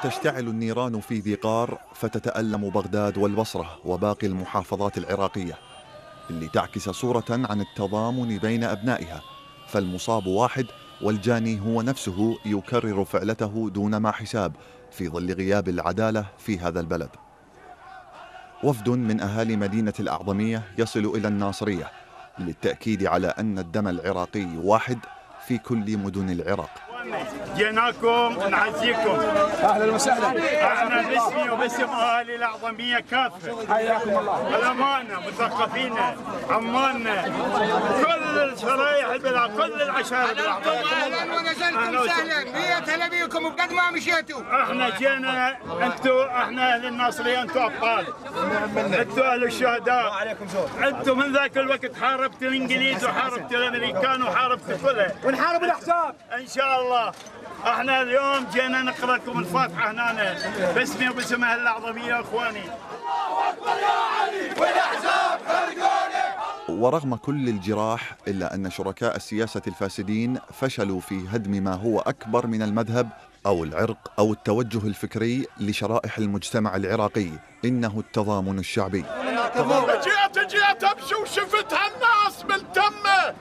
تشتعل النيران في ذي قار فتتألم بغداد والبصرة وباقي المحافظات العراقية، اللي تعكس صورة عن التضامن بين أبنائها، فالمصاب واحد والجاني هو نفسه يكرر فعلته دون ما حساب في ظل غياب العدالة في هذا البلد. وفد من أهالي مدينة الأعظمية يصل إلى الناصرية للتأكيد على أن الدم العراقي واحد في كل مدن العراق. جيناكم نعزيكم. اهلا وسهلا. احنا باسمي وباسم اهالي الاعظميه كافه. حياكم الله. علمائنا، مثقفينا، عمالنا، كل الشرايح البلاد، كل العشائر الاعظميه. اهلا ونزلتم سهلا، مية هلا بيكم وقد ما مشيتوا. احنا جينا، احنا اهل الناصريه، انتم ابطال. انتم اهل الشهداء. انتم من ذاك الوقت حاربتوا الانجليز وحاربتوا الامريكان وحاربتوا كلها. ونحارب الاحزاب. ان شاء الله. احنا اليوم جينا نقرا لكم الفاتحه هنا باسمي وباسم اهل الاعظميه اخواني. الله اكبر يا علي والاحزاب خرجوني. ورغم كل الجراح إلا أن شركاء السياسة الفاسدين فشلوا في هدم ما هو أكبر من المذهب أو العرق أو التوجه الفكري لشرائح المجتمع العراقي، إنه التضامن الشعبي. جيت امشي وشفت هالناس ملتمه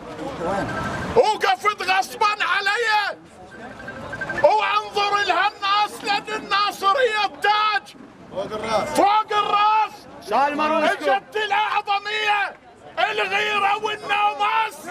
وقفت غصبا علي وانظر لها الناس لان الناصريه التاج فوق الراس. اجت الاعظميه الغيره والنوماس.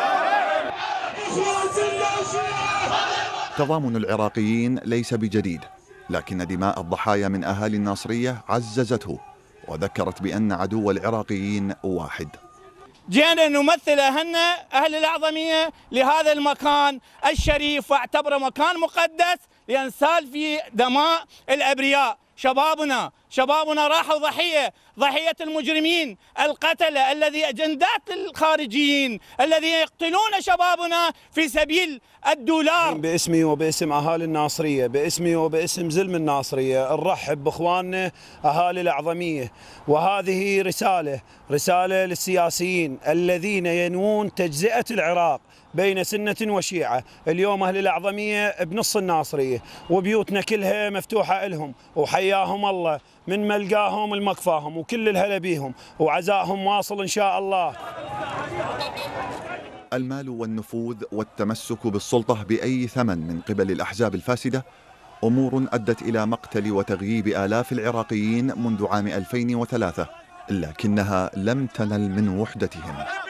تضامن العراقيين ليس بجديد، لكن دماء الضحايا من أهالي الناصرية عززته وذكرت بأن عدو العراقيين واحد. جينا نمثل أهل الأعظمية لهذا المكان الشريف واعتبره مكان مقدس لأن سال فيه دماء الأبرياء. شبابنا راحوا ضحية المجرمين القتلة الذي أجندات الخارجيين الذي يقتلون شبابنا في سبيل الدولار. باسمي وباسم أهالي الناصرية، باسمي وباسم زلم الناصرية، نرحب بإخواننا أهالي الأعظمية، وهذه رسالة للسياسيين الذين ينوون تجزئة العراق بين سنة وشيعة. اليوم أهل الأعظمية بنص الناصرية وبيوتنا كلها مفتوحة لهم، وحياهم الله من ملقاهم المكفاهم وكل الهلا بيهم، وعزائهم واصل إن شاء الله. المال والنفوذ والتمسك بالسلطة بأي ثمن من قبل الأحزاب الفاسدة أمور أدت إلى مقتل وتغييب آلاف العراقيين منذ عام 2003، لكنها لم تنل من وحدتهم.